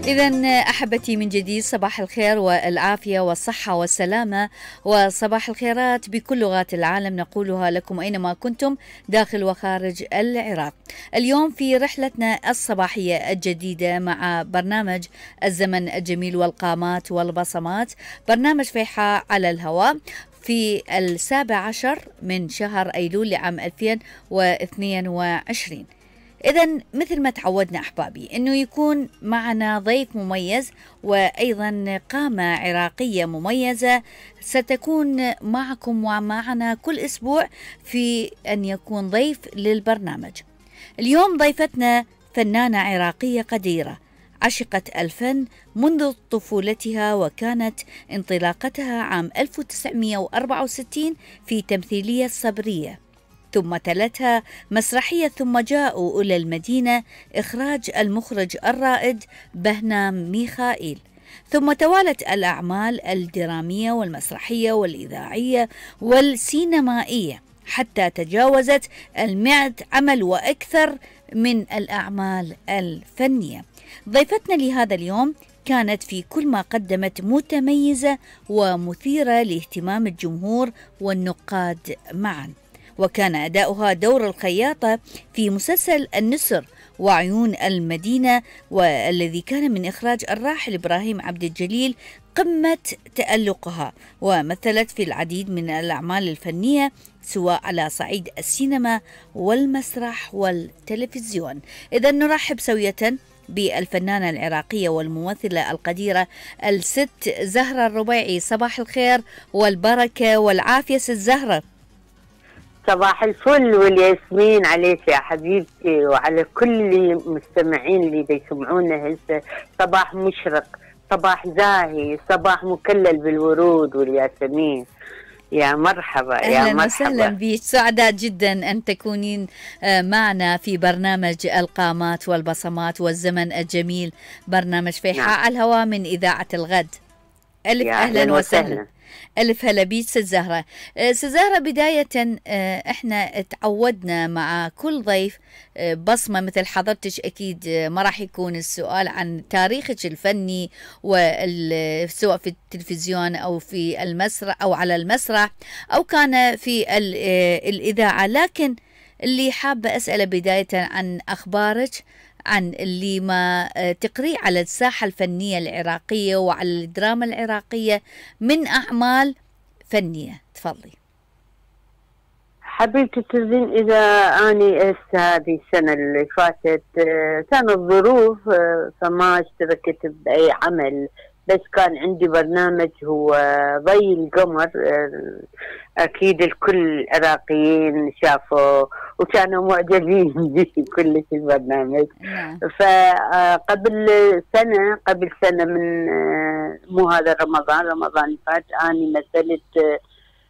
إذن أحبتي من جديد صباح الخير والعافية والصحة والسلامة وصباح الخيرات بكل لغات العالم نقولها لكم أينما كنتم داخل وخارج العراق. اليوم في رحلتنا الصباحية الجديدة مع برنامج الزمن الجميل والقامات والبصمات، برنامج فيحاء على الهواء في 17 من شهر أيلول لعام 2022. إذن مثل ما تعودنا أحبابي أنه يكون معنا ضيف مميز وأيضا قامة عراقية مميزة ستكون معكم ومعنا كل أسبوع في أن يكون ضيف للبرنامج. اليوم ضيفتنا فنانة عراقية قديرة عشقت الفن منذ طفولتها، وكانت انطلاقتها عام 1964 في تمثيلية صبرية، ثم تلتها مسرحية، ثم جاءوا إلى المدينة إخراج المخرج الرائد بهنام ميخائيل، ثم توالت الأعمال الدرامية والمسرحية والإذاعية والسينمائية حتى تجاوزت 100 عمل وأكثر من الأعمال الفنية. ضيفتنا لهذا اليوم كانت في كل ما قدمت متميزة ومثيرة لاهتمام الجمهور والنقاد معا، وكان أداؤها دور الخياطة في مسلسل النسر وعيون المدينة، والذي كان من إخراج الراحل إبراهيم عبد الجليل قمة تألقها، ومثلت في العديد من الأعمال الفنية سواء على صعيد السينما والمسرح والتلفزيون. إذا نرحب سوية بالفنانة العراقية والممثلة القديرة الست زهرة الربيعي. صباح الخير والبركة والعافية ست زهرة. صباح الفل والياسمين عليك يا حبيبتي وعلى كل المستمعين اللي بيسمعونا هسه. صباح مشرق، صباح زاهي، صباح مكلل بالورود والياسمين. يا مرحبا يا مرحبا. أهلا وسهلا بك، سعداء جدا أن تكونين معنا في برنامج القامات والبصمات والزمن الجميل، برنامج فيحاء على الهواء من إذاعة الغد. ألف أهلا وسهلا. ألف هلا بيك ست زهرة. ست زهرة، بداية احنا تعودنا مع كل ضيف بصمة مثل حضرتك، أكيد ما راح يكون السؤال عن تاريخك الفني سواء في التلفزيون أو في المسرح أو على المسرح أو كان في الإذاعة، لكن اللي حابة أسأله بداية عن أخبارك، عن اللي ما تقريه على الساحة الفنية العراقية وعلى الدراما العراقية من أعمال فنية. تفضلي حبيبتي. تزين إذا أني هذه السنة اللي فاتت كانت الظروف فما اشتركت بأي عمل، بس كان عندي برنامج هو ضي القمر. أكيد الكل العراقيين شافوا وكانوا معجبين به كل البرنامج. فقبل سنة من مو هذا رمضان اللي فات أنا مثلت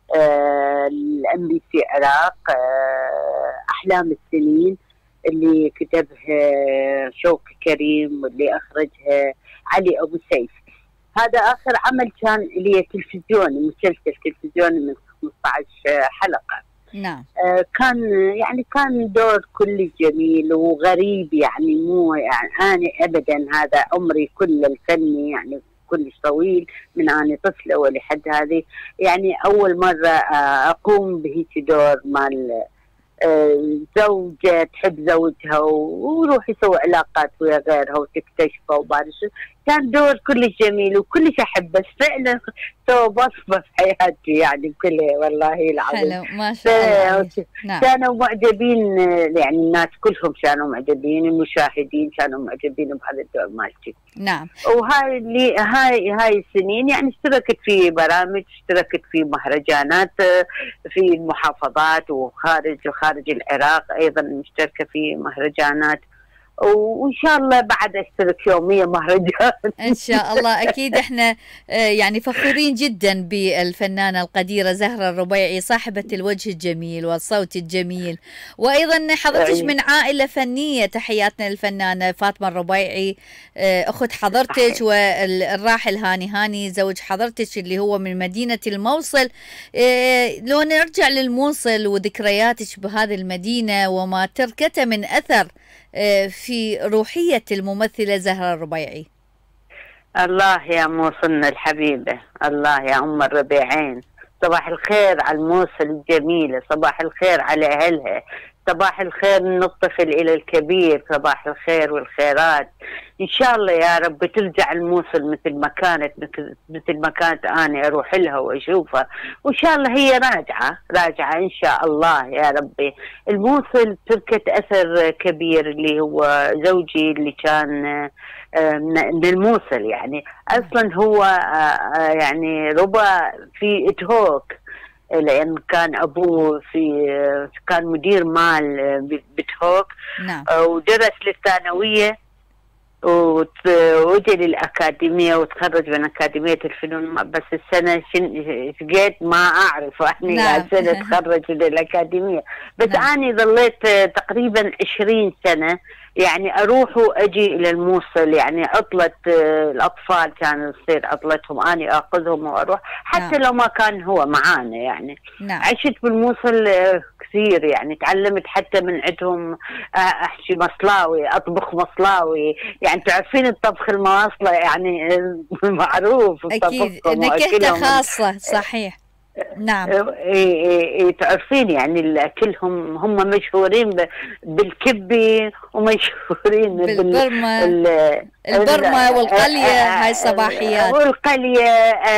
الأم في العراق أحلام السنين اللي كتبها شوقي كريم واللي أخرجها علي أبو سيف. هذا آخر عمل كان لي تلفزيوني، مسلسل تلفزيوني من 15 حلقة. نعم. كان دور كل جميل وغريب، يعني مو يعني أنا أبدا هذا عمري كل الفني يعني كلش طويل من أنا طفلة ولحد هذه، يعني أول مرة أقوم بهيك دور مال زوجة تحب زوجها وروح يسوي علاقات ويا غيرها وتكتشفه وبعد شو. كان دور كلش جميل وكلش أحبه فعلا، سوى بصمة في حياتي يعني كلها والله العظيم. حلو ما شاء الله. نعم. كانوا معجبين، يعني الناس كلهم كانوا معجبين، المشاهدين كانوا معجبين بهذا الدور مالتي. نعم. وهاي اللي هاي السنين يعني اشتركت في برامج، اشتركت في مهرجانات في المحافظات وخارج العراق، ايضا مشتركه في مهرجانات، وان شاء الله بعد اشترك يوميا مهرجان ان شاء الله. اكيد احنا يعني فخورين جدا بالفنانه القديره زهره الربيعي صاحبه الوجه الجميل والصوت الجميل، وايضا حضرتك من عائله فنيه. تحياتنا للفنانه فاطمه الربيعي اخت حضرتك، والراحل هاني زوج حضرتك اللي هو من مدينه الموصل. لو نرجع للموصل وذكرياتك بهذه المدينه وما تركته من اثر في روحية الممثلة زهرة الربيعي. الله يا موصلنا الحبيبة، الله يا أم الربيعين. صباح الخير على الموصل الجميلة، صباح الخير على أهلها، صباح الخير من الطفل إلى الكبير، صباح الخير والخيرات. إن شاء الله يا رب ترجع الموصل مثل ما كانت، مثل ما كانت أنا أروح لها وأشوفها، وإن شاء الله هي راجعة إن شاء الله يا ربي. الموصل تركت أثر كبير، اللي هو زوجي اللي كان من الموصل، يعني أصلا هو يعني ربى في إتهوك، لأن كان أبوه كان مدير مال بتهوك. نعم. ودرس للثانوية وجي للأكاديمية وتخرج من أكاديمية الفنون، بس السنة شقيت ما أعرف أني نعم. سنة تخرج للأكاديمية، بس نعم. أنا ظليت تقريبا 20 سنة يعني أروح وأجي إلى الموصل، يعني عطلة الأطفال كان يصير عطلتهم أنا أخذهم وأروح، حتى لو ما كان هو معانا يعني. نعم. عشت بالموصل كثير، يعني تعلمت حتى من عندهم أحشي مصلاوي، أطبخ مصلاوي، يعني تعرفين الطبخ المواصلة يعني معروف. أكيد نكهة خاصة، صحيح. نعم. تعرفين يعني اكلهم هم مشهورين بالكبي، ومشهورين بالبرمة، البرمة والقلية، هاي الصباحيات والقلية.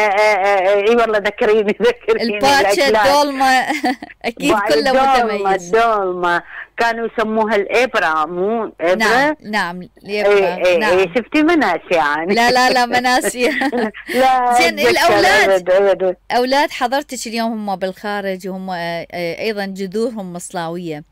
اي والله ذكريني الباتشا، الدولمة. اكيد كله متميز. الدولمة كانوا يسموها الإبرة، مو إبرة. نعم نعم الإبرة. نعم. شفتي مناس يعني. لا مناسية. لا زين الأولاد، أولاد حضرتك اليوم هم بالخارج، وهم أيضا جذورهم مصلاوية.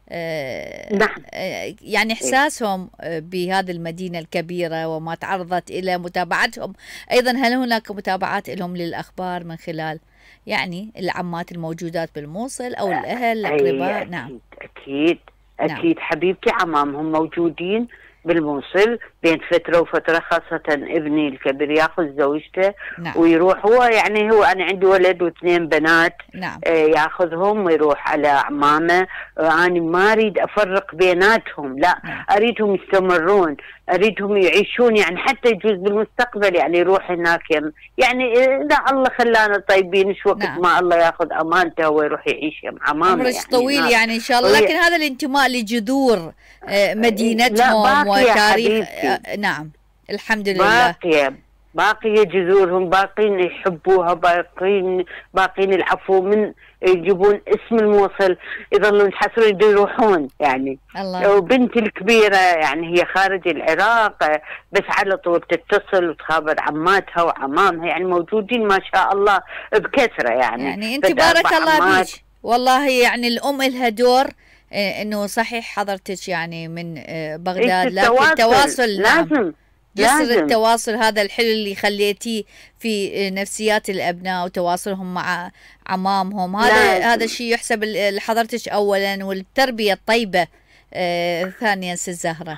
نعم. يعني إحساسهم بهذه المدينة الكبيرة وما تعرضت إلى متابعتهم أيضا، هل هناك متابعات لهم للأخبار من خلال يعني العمات الموجودات بالموصل أو الأهل الأقرباء؟ نعم أكيد أكيد. نعم. حبيبتي عمامهم موجودين بالموصل بين فترة وفترة، خاصة ابني الكبير ياخذ زوجته. نعم. ويروح هو، يعني هو أنا عندي ولد واثنين بنات. نعم. ياخذهم ويروح على عمامه. أنا ما أريد أفرق بيناتهم، لا. نعم. أريدهم يستمرون، أريدهم يعيشون، يعني حتى يجوز بالمستقبل يعني يروح هناك، يعني إذا الله خلانا طيبين شو وقت. نعم. ما الله ياخذ أمانته ويروح يعيش مع عمامه. عمرك يعني طويل يعني إن شاء الله. لكن هذا الانتماء لجذور مدينتهم وتاريخ. نعم الحمد لله باقية جذورهم، باقين يحبوها، باقين العفو، من يجيبون اسم الموصل يظلون يتحسرون يروحون يعني. الله. وبنتي الكبيرة يعني هي خارج العراق، بس على طول تتصل وتخابر عماتها وعمامها، يعني موجودين ما شاء الله بكثرة يعني انت بارك الله بيك والله. يعني الأم لها دور، انه صحيح حضرتك يعني من بغداد، لكن التواصل لازم. جسر التواصل هذا الحلو اللي خليتيه في نفسيات الأبناء وتواصلهم مع عمامهم، هذا الشيء يحسب لحضرتك أولا، والتربية الطيبة ثانيا. ست زهرة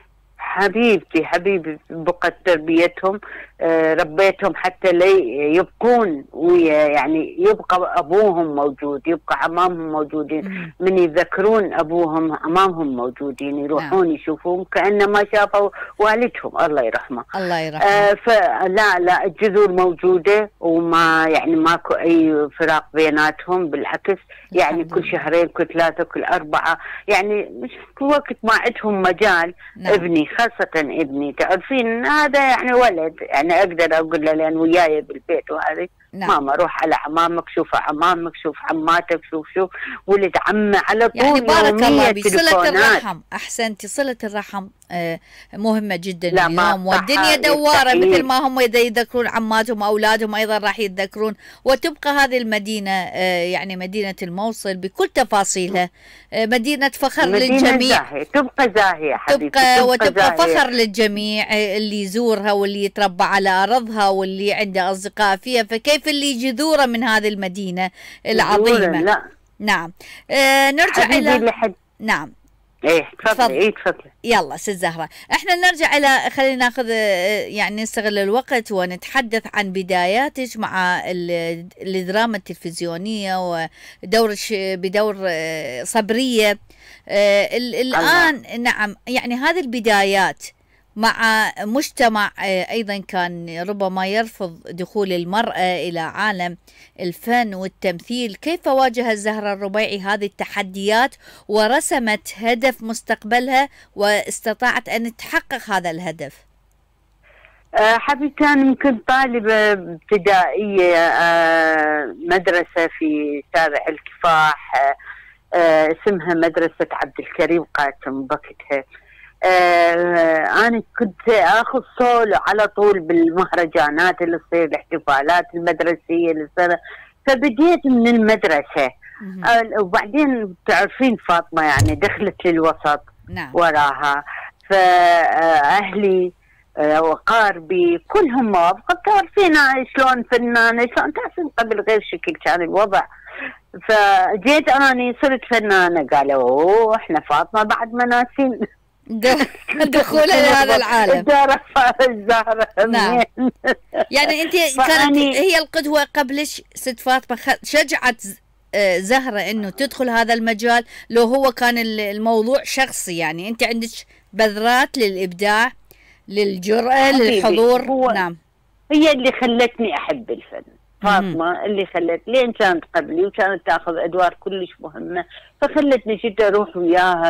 حبيبي بقت تربيتهم، ربيتهم حتى يبقون، ويعني يبقى أبوهم موجود، يبقى عمامهم موجودين. من يذكرون أبوهم عمامهم موجودين، يروحون يشوفون كأنما شافوا والدهم، الله يرحمه. الله يرحمه. فلا الجذور موجودة، وما يعني ماكو أي فراق بيناتهم، بالعكس يعني كل شهرين كل ثلاثة كل أربعة، يعني مش وقت ما عندهم مجال. نعم. ابني خاصة ابني تعرفين هذا يعني ولد، يعني أقدر أقول له لأن وياي بالبيت وهذه. نعم. ماما روح على عمامك، شوف عمامك، شوف عماتك، شوف ولد عمه على طول. يعني بارك الله بك. صلة الرحم، أحسنتي. صلة الرحم مهمة جدا اليوم، والدنيا دوارة، مثل ما هم يذكرون عماتهم أولادهم أيضا راح يتذكرون، وتبقى هذه المدينة يعني مدينة الموصل بكل تفاصيلها مدينة فخر للجميع. تبقى زاهية حبيبتي، وتبقى فخر للجميع اللي يزورها واللي يتربى على أرضها واللي عنده أصدقاء فيها، فكيف اللي جذوره من هذه المدينة العظيمة. لا. نعم. نرجع إلى نعم. تفضلي. يلا ست زهرة، احنا نرجع الى، خلينا ناخذ يعني نستغل الوقت ونتحدث عن بداياتك مع الدراما التلفزيونية بدور صبرية الآن. نعم يعني هذه البدايات مع مجتمع أيضا كان ربما يرفض دخول المرأة إلى عالم الفن والتمثيل، كيف واجهت زهرة الربيعي هذه التحديات ورسمت هدف مستقبلها واستطاعت أن تحقق هذا الهدف؟ حبيبتي أنا يمكن طالبة ابتدائية مدرسة في شارع الكفاح، اسمها مدرسة عبد الكريم قاسم بوقتها. أنا كنت آخذ صولو على طول بالمهرجانات اللي تصير، الاحتفالات المدرسية اللي تصير، فبديت من المدرسة. وبعدين تعرفين فاطمة يعني دخلت للوسط. نعم. وراها فأهلي وقاربي كلهم موافقة، تعرفين شلون فنانة، شلون تعرفين قبل غير شكل كان الوضع. فجيت أنا صرت فنانة، قالوا أوه إحنا فاطمة بعد ما ناسين دخولها لهذا العالم. الزهرة. نعم. يعني أنت كانت هي القدوة قبلش ست فاطمة، شجعت زهرة إنه تدخل هذا المجال، لو هو كان الموضوع شخصي، يعني أنت عندك بذرات للإبداع، للجرأة، للحضور. نعم. هي اللي خلتني أحب الفن، فاطمة اللي خلت، لين كانت قبلي وكانت تاخذ أدوار كلش مهمة، فخلتني جدا أروح وياها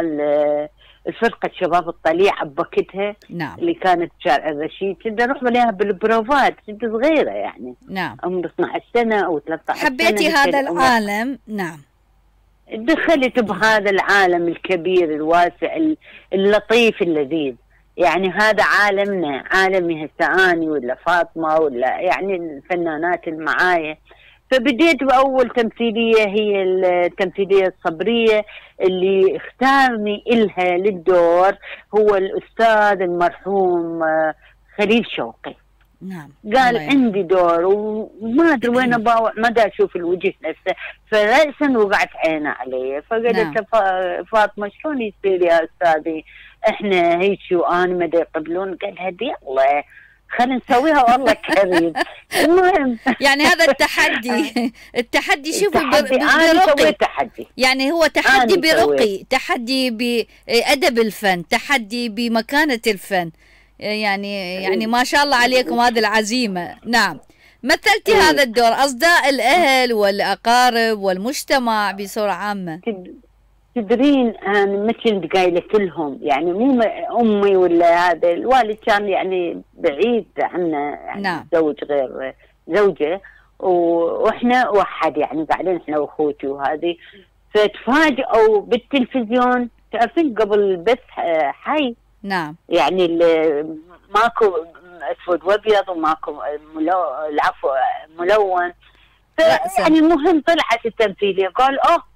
الفرقة شباب الطليعة بوقتها. نعم. اللي كانت شارع الرشيد، كنت أروح عليها بالبروفات، كنت صغيرة يعني. نعم. عمري 12 سنة أو 13 سنة. حبيتي هذا العالم. نعم. دخلت بهذا العالم الكبير الواسع اللطيف اللذيذ، يعني هذا عالمنا، عالمي هسه أني ولا فاطمة ولا يعني الفنانات المعايا. فبديت بأول تمثيلية هي التمثيلية الصبرية اللي اختارني إلها للدور هو الأستاذ المرحوم خليل شوقي. نعم. قال عندي دور وما أدري وين أباوع، ما دا أشوف الوجه نفسه، فرأسا وقعت عينه علي. فقالت له فاطمة شلون يصير يا أستاذي، إحنا هيك وأنا ما دا يقبلون. قال هدي الله خلينا نسويها والله كريم. المهم يعني هذا التحدي التحدي شوفوا برقي، تحدي يعني هو تحدي برقي، تحدي بأدب الفن، تحدي بمكانة الفن، يعني ما شاء الله عليكم هذه العزيمة. نعم. مثلتي هذا الدور أصداء الأهل والأقارب والمجتمع بصورة عامة. تدرين أنا ما كنت قايلة كلهم، يعني مو أمي ولا هذا الوالد كان يعني بعيد عنا، يعني نعم. زوج غير زوجة، وإحنا وحد يعني قاعدين إحنا وأخوتي وهذه. فتفاجئوا بالتلفزيون، تعرفين قبل البث حي. نعم. يعني ماكو أسود وأبيض وماكو العفو ملون. يعني المهم طلعت التمثيلية، قال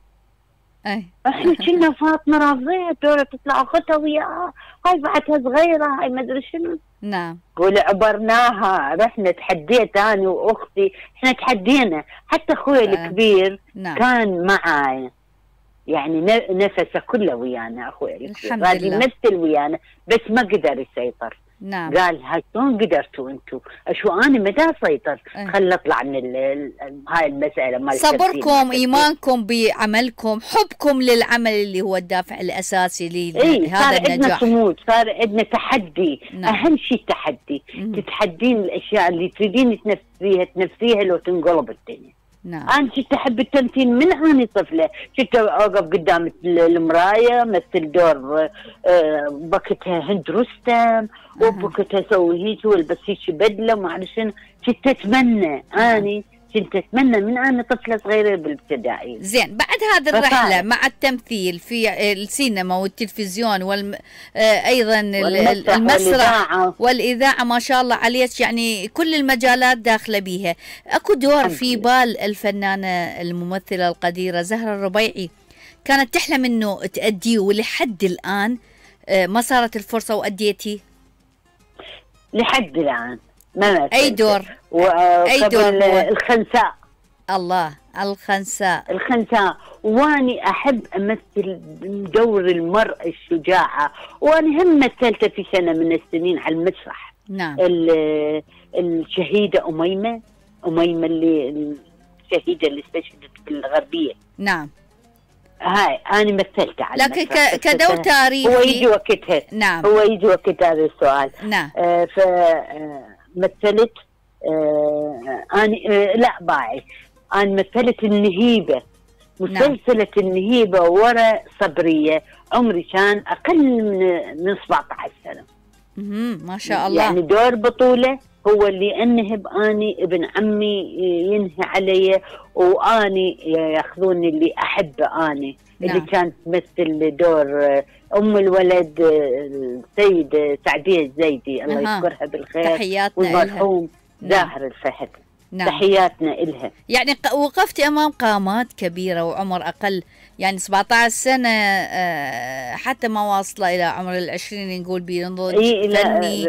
احنا كنا فاطمه رافضين الدورة تطلع اختها وياها، هاي بعدها صغيره، هاي ما ادري شنو. نعم. ولعبرناها، رحنا تحديت انا واختي، احنا تحدينا، حتى اخوي الكبير نعم. كان معاي، يعني نفسه كله ويانا. اخوي الكبير قاعد يمثل ويانا بس ما قدر يسيطر. نعم. قال هاي شلون قدرتوا انتم؟ اشو انا ما دا اسيطر، خل اطلع من هاي المساله مال صبركم، ايمانكم بعملكم، حبكم للعمل اللي هو الدافع الاساسي لهذا النجاح. صار عندنا صمود، صار عندنا تحدي. نعم. اهم شيء التحدي. تتحدين الاشياء اللي تريدين تنفذيها لو تنقلب الدنيا. نعم. أنا كنت أحب التمثيل من أنا طفلة، كنت أوقف قدام المراية مثل دور بوقتها هند رستم، وبوقتها أسوي هيك والبس هيك بدلة وما أعرف شنو. كنت أتمنى كنت أتمنى من أنا طفلة صغيرة بالابتدائي. زين، بعد هذه الرحلة مع التمثيل في السينما والتلفزيون أيضا المسرح والإذاعة، ما شاء الله عليك، يعني كل المجالات داخلة بيها. أكو دور في بال الفنانة الممثلة القديرة زهرة الربيعي كانت تحلم إنه تأديه ولحد الآن ما صارت الفرصة وأديتي؟ لحد الآن ما أي دور؟ أي دور؟ الخنساء. الله، الخنساء. واني احب امثل دور المرأة الشجاعة، واني هم مثلت في سنة من السنين على المسرح. نعم. الشهيدة أميمة اللي الشهيدة اللي استشهدت بالغربية. نعم. هاي انا مثلت على لكن المسرح، كدور تاريخي هو يجي وقتها. نعم. هو يجي وقت هذا السؤال. نعم. فمثلت انا لا باعي، انا مثلت النهيبه، مسلسلة النهيبة ورا صبرية. عمري كان أقل من 17 سنة. ما شاء الله. يعني دور بطولة هو اللي أنهب أني، ابن عمي ينهي علي، وأني ياخذوني اللي أحبه أني. اللي كانت تمثل دور أم الولد السيدة سعدية الزيدي الله يذكرها بالخير، تحياتنا والمرحوم زاهر الفهد. نعم. تحياتنا إلها. يعني وقفتي أمام قامات كبيرة وعمر أقل، يعني 17 سنة، حتى ما واصلة إلى عمر 20 نقول بنضج فني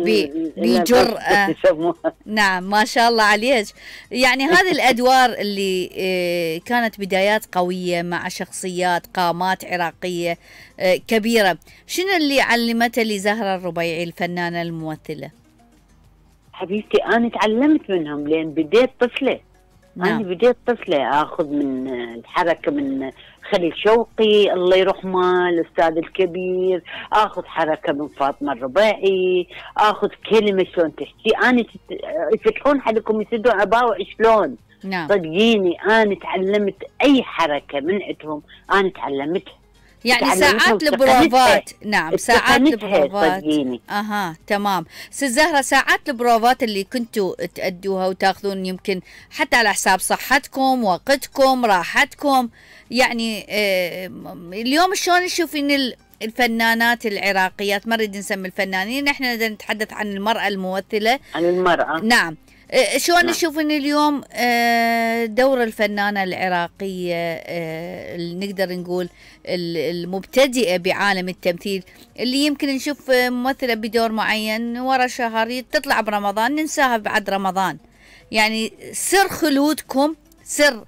بجرأة. نعم ما شاء الله عليك. يعني هذه الأدوار اللي كانت بدايات قوية مع شخصيات قامات عراقية كبيرة، شنو اللي علمته لزهرة الربيعي الفنانة الممثلة؟ حبيبتي أنا تعلمت منهم لأن بديت طفلة. نعم. أنا بديت طفلة أخذ من الحركة من خليل شوقي الله يرحمه الأستاذ الكبير، أخذ حركة من فاطمة الربيعي، أخذ كلمة شلون تحكي. أنا يفتحون حدكم يسدوا عباوع شلون. نعم. صدقيني أنا تعلمت أي حركة من عندهم، أنا تعلمتها. يعني ساعات البروفات. نعم ساعات البروفات. تمام. ست زهرة، ساعات البروفات اللي كنتوا تأدوها وتاخذون يمكن حتى على حساب صحتكم، وقتكم، راحتكم، يعني اليوم شلون تشوفين الفنانات العراقيات؟ ما نريد نسمي الفنانين، احنا نتحدث عن المرأة الممثلة. عن المرأة. نعم. شلون نشوفين اليوم دور الفنانة العراقية اللي نقدر نقول المبتدئة بعالم التمثيل، اللي يمكن نشوف ممثلة بدور معين ورا شهر تطلع برمضان ننساها بعد رمضان. يعني سر خلودكم، سر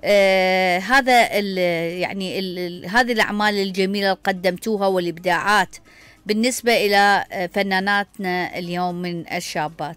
هذا يعني هذه الأعمال الجميلة اللي قدمتوها والإبداعات بالنسبة إلى فناناتنا اليوم من الشابات.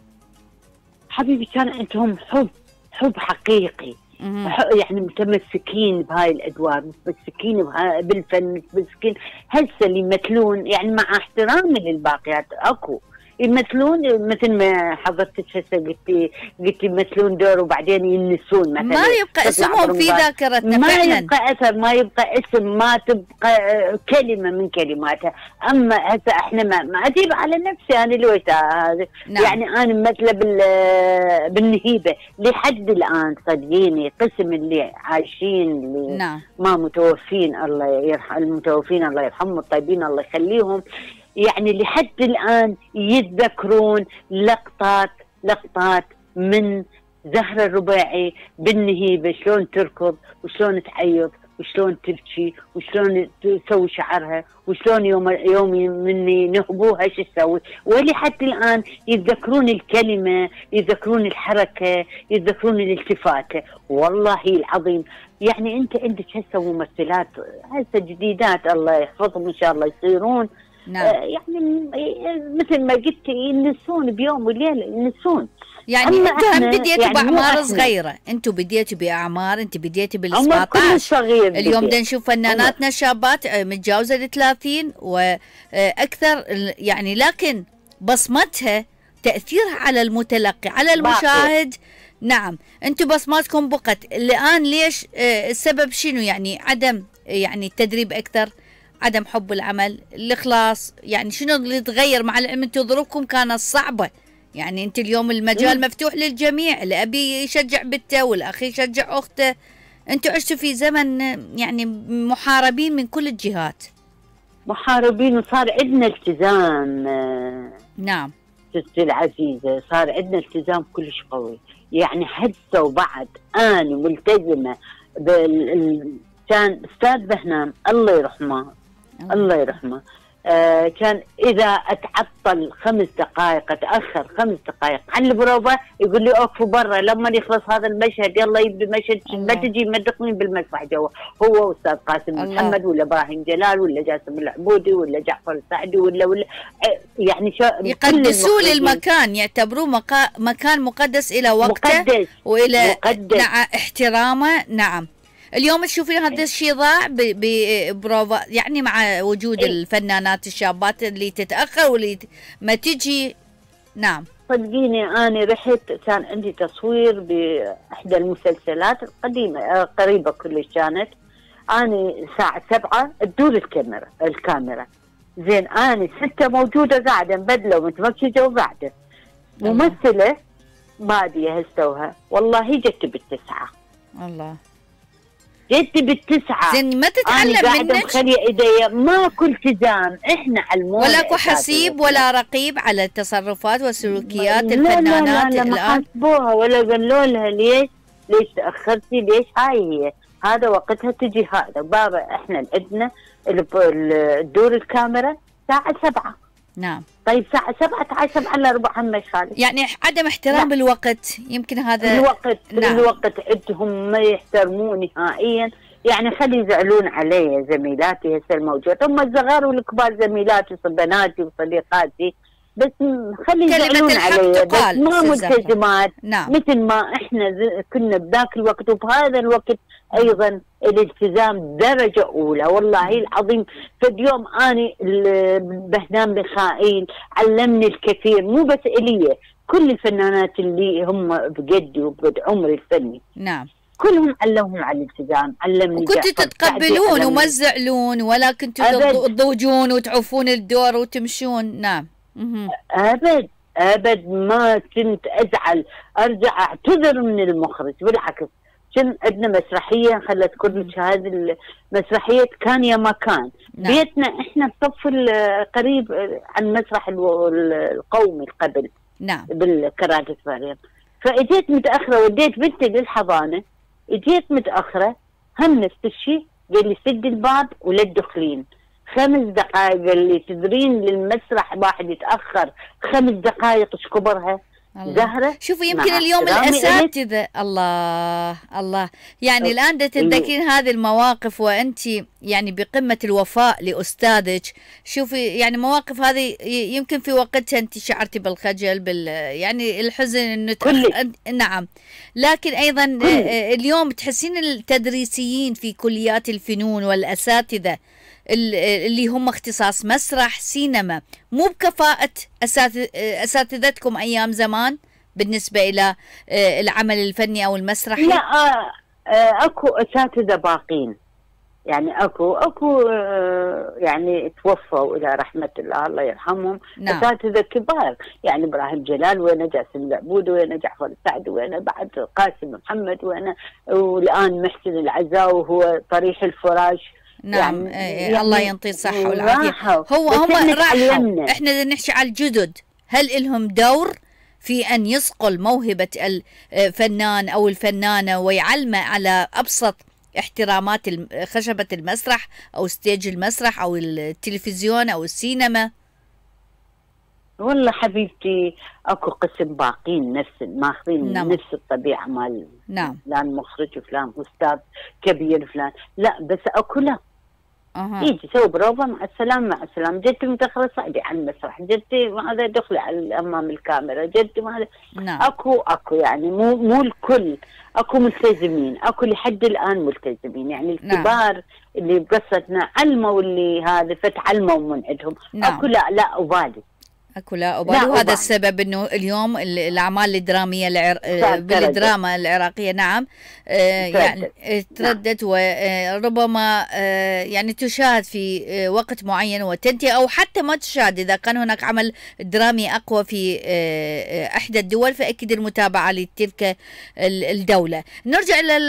حبيبي كان عندهم حب حقيقي. يعني متمسكين بهاي الادوار، متمسكين بالفن، متمسكين. هسه اللي يمثلون يعني مع احترامي للباقيات اكو يمثلون مثل ما حضرتك هسه قلتي يمثلون دور وبعدين ينسون مثلا، ما يبقى اسمهم في ذاكرتنا، ما فعلا يبقى اثر، ما يبقى اسم، ما تبقى كلمه من كلماتها. اما هسه احنا ما اجيب على نفسي انا الويتا. نعم. يعني انا ممثله بالنهيبه لحد الان. صدقيني قسم اللي عايشين اللي نعم. ما متوفين الله يرحم، المتوفين الله يرحمهم، الطيبين الله يخليهم، يعني لحد الآن يتذكرون لقطات من زهرة الربيعي بالنهيبة، شلون تركض وشلون تعيط وشلون تبكي وشلون تسوي شعرها وشلون يوم مني نهبوها شو تسوي. ولحد الآن يتذكرون الكلمة، يتذكرون الحركة، يتذكرون الالتفاتة. والله العظيم يعني أنت عندك هسه ممثلات هسه جديدات الله يحفظهم إن شاء الله يصيرون. نعم. يعني مثل ما قلت ينسون بيوم وليله ينسون. يعني انتم بديتوا يعني باعمار صغيره، انتم بديتوا باعمار، انت بديتي بال 17 اليوم بدنا نشوف فناناتنا شابات متجاوزه ال 30 واكثر يعني، لكن بصمتها تاثيرها على المتلقي على المشاهد. نعم. انتم بصماتكم بقت الان، ليش؟ السبب شنو؟ يعني عدم يعني التدريب اكثر، عدم حب العمل، الإخلاص، يعني شنو اللي تغير؟ مع العلم انتم ظروفكم كانت صعبة، يعني انت اليوم المجال مفتوح للجميع، الأبي يشجع بنته والأخ يشجع أخته، انتم عشتوا في زمن يعني محاربين من كل الجهات. محاربين، وصار عندنا التزام. نعم ستي العزيزة، صار عندنا التزام كلش قوي. يعني هسه وبعد أنا ملتزمة كان أستاذ بهنام الله يرحمه الله يرحمه، كان إذا أتعطل 5 دقائق، أتأخر 5 دقائق عن البروفة يقول لي أوقفوا برا لما يخلص هذا المشهد، يلا يبدي مشهد، ما تجي مدقني بالمسرح جوا. هو وأستاذ قاسم محمد ولا إبراهيم جلال ولا جاسم العبودي ولا جعفر السعدي ولا يعني يقدسوا للمكان، يعتبروه مكان مقدس إلى وقته وإلى احترامه. نعم. اليوم تشوفين هذا الشيء ضاع ببروفا، يعني مع وجود الفنانات الشابات اللي تتأخر واللي ما تجي. نعم صدقيني أنا رحت، كان عندي تصوير بإحدى المسلسلات القديمة قريبة كلش كانت، أنا الساعة 7 تدور الكاميرا زين، أنا 6 موجودة قاعدة مبدلة ومتمكشة وقاعدة ممثلة بادية هستوها، والله جت بالتسعة. الله، جت بالتسعة. زين ما تتعلم أنا قاعدة منك؟ مخلية إيديا ماكو التزام، إحنا علمونا ولا كو حسيب ولا رقيب على التصرفات وسلوكيات لا الفنانات لا ما الآن؟ حاسبوها ولا قالوا لها ليش تأخرتي، ليش هاي هي هذا وقتها تجي هذا بابا، إحنا عندنا الدور الكاميرا الساعة 7. نعم. طيب الساعة 7 تعال 7 إلا ربع هم مش خالص. يعني عدم احترام بالوقت، يمكن هذا الوقت عندهم ما يحترمون نهائيا، يعني خلي يزعلون علي زميلاتي هسه الموجود، هم الصغار والكبار زميلاتي وبناتي وصديقاتي، بس خلي يزعلون علي، بس ما ملتزمات. نعم. مثل ما احنا كنا بذاك الوقت، وبهذا الوقت ايضا الالتزام درجه اولى والله العظيم. فاليوم اني بهنام ميخائيل علمني الكثير، مو بس الي، كل الفنانات اللي هم بقدي وبقد عمري الفني. نعم. كلهم علمهم على الالتزام، علمني. وكنتوا تتقبلون وما تزعلون ولا كنتوا تضوجون وتعوفون الدور وتمشون؟ نعم. أبد ما كنت أزعل، أرجع أعتذر من المخرج، بالعكس. كان عندنا مسرحية، خلت كل هذه المسرحية كان يا ما كان. نعم. بيتنا إحنا بصف قريب عن مسرح القومي قبل. نعم. بالكراتس مريم. فإجيت متأخرة وديت بنتي للحضانة، إجيت متأخرة هم نفس الشيء، قال لي سد الباب ولا تدخلين. 5 دقائق قال لي تدرين للمسرح واحد يتأخر 5 دقائق ايش كبرها زهرة. شوفي يمكن اليوم الأساتذة الله يعني الآن تتذكرين هذه المواقف وأنت يعني بقمة الوفاء لأستاذك. شوفي يعني مواقف هذه يمكن في وقتها أنت شعرتي بالخجل يعني الحزن إنه نعم، لكن أيضا اليوم تحسين التدريسيين في كليات الفنون والأساتذة اللي هم اختصاص مسرح سينما مو بكفاءة أساتذتكم أيام زمان بالنسبة إلى العمل الفني أو المسرحي؟ لا أكو أساتذة باقين، يعني أكو يعني توفوا إلى رحمة الله يرحمهم. نعم. أساتذة كبار، يعني إبراهيم جلال وين، جاسم العبود وين، جعفر السعد وين، بعد قاسم محمد وين، والآن محسن العزاء وهو طريح الفراش. نعم. يعني الله ينطيه الصحة والعافية. هم راحوا، احنا نحكي على الجدد، هل لهم دور في أن يصقل موهبة الفنان أو الفنانة ويعلمه على أبسط احترامات خشبة المسرح أو ستيج المسرح أو التلفزيون أو السينما؟ والله حبيبتي اكو قسم باقين ماخذين نفس الطبيعة مال. نعم. فلان مخرج وفلان أستاذ كبير فلان، لا بس اكو لا يجي سوي بروفا مع السلامة مع السلامة، جدتي متأخرة صعدي على المسرح، جدتي هذا دخلي على أمام الكاميرا، جدتي هذا. نعم. اكو يعني مو الكل، اكو ملتزمين، اكو لحد الآن ملتزمين، يعني الكبار. نعم. اللي بقصتنا علموا اللي هذا فتعلموا من عندهم. نعم. اكو لا أبالي اكو لا أبالي، وهذا السبب انه اليوم الاعمال الدراميه بالدراما العراقيه نعم يعني تردد وربما يعني تشاهد في وقت معين وتنتهي، او حتى ما تشاهد اذا كان هناك عمل درامي اقوى في احدى الدول فاكيد المتابعه لتلك الدوله. نرجع الى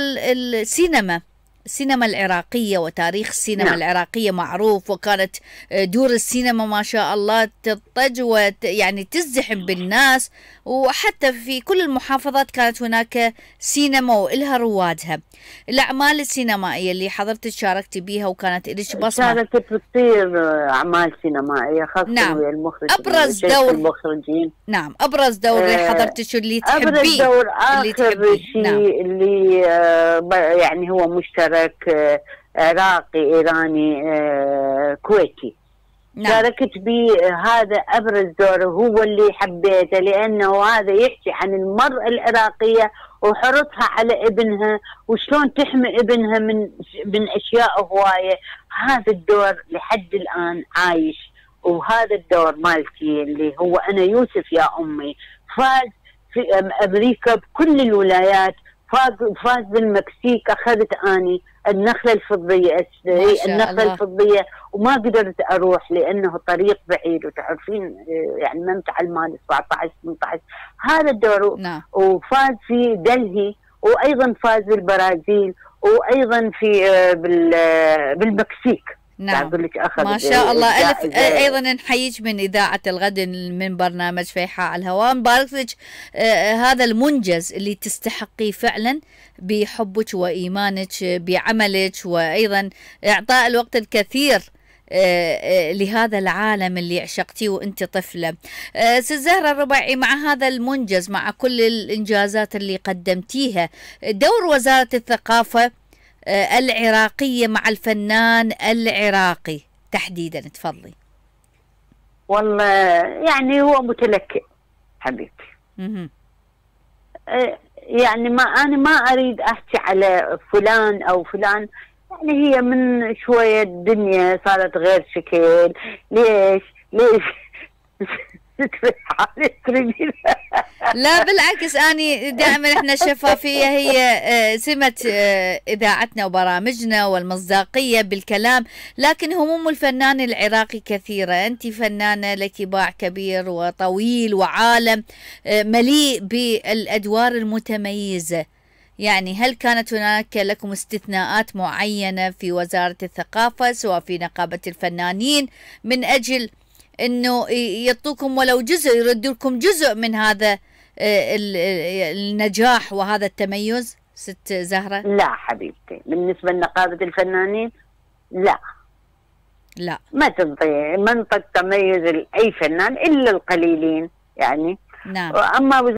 السينما العراقية وتاريخ السينما. نعم. العراقية معروف، وكانت دور السينما ما شاء الله تضطج ويعني تزدحم بالناس، وحتى في كل المحافظات كانت هناك سينما وإلها روادها. الأعمال السينمائية اللي حضرتك شاركتي بيها وكانت إليش بصمة. شاركت بكثير أعمال سينمائية خاصة. نعم. المخرج أبرز دور المخرجين. نعم. أبرز دور اللي حضرتي اللي تحبيه. أبرز دور آخر شيء. نعم. اللي يعني هو مشترك عراقي إيراني كويتي. نعم. شاركت به، هذا أبرز دور هو اللي حبيته، لأنه هذا يحكي عن المرأة العراقية وحرصها على ابنها وشلون تحمي ابنها من اشياء هوايه. هذا الدور لحد الان عايش، وهذا الدور مالتي اللي هو انا يوسف يا امي فاز في امريكا بكل الولايات، فاز بالمكسيك، اخذت اني النخله الفضيه، النخله الفضيه، وما قدرت اروح لانه طريق بعيد، وتعرفين يعني ممتع المال 17 18 هذا الدور. نعم. وفاز في دلهي، وايضا فاز بالبرازيل، وايضا في بالمكسيك. نعم ما شاء الله. ألف أيضا نحييك من إذاعة الغد من برنامج فيحاء على الهواء، نبارك لك هذا المنجز اللي تستحقيه فعلا بحبك وإيمانك بعملك، وأيضا إعطاء الوقت الكثير لهذا العالم اللي عشقتيه وانت طفلة. ست زهرة الربيعي، مع هذا المنجز، مع كل الإنجازات اللي قدمتيها، دور وزارة الثقافة العراقية مع الفنان العراقي تحديدا، تفضلي. والله يعني هو متلكئ حبيبتي. يعني أنا ما أريد أحكي على فلان أو فلان، يعني هي من شوية الدنيا صارت غير شكل. ليش لا بالعكس، أني دائما احنا الشفافية هي سمة إذاعتنا وبرامجنا والمصداقية بالكلام، لكن هموم الفنان العراقي كثيرة. أنت فنانة لك باع كبير وطويل وعالم مليء بالأدوار المتميزة، يعني هل كانت هناك لكم استثناءات معينة في وزارة الثقافة سواء في نقابة الفنانين من أجل انه يعطوكم ولو جزء، يردوا لكم جزء من هذا النجاح وهذا التميز؟ ست زهرة. لا حبيبتي، بالنسبة لنقابة الفنانين لا ما تنطي منطق تميز لأي فنان إلا القليلين يعني. نعم. أما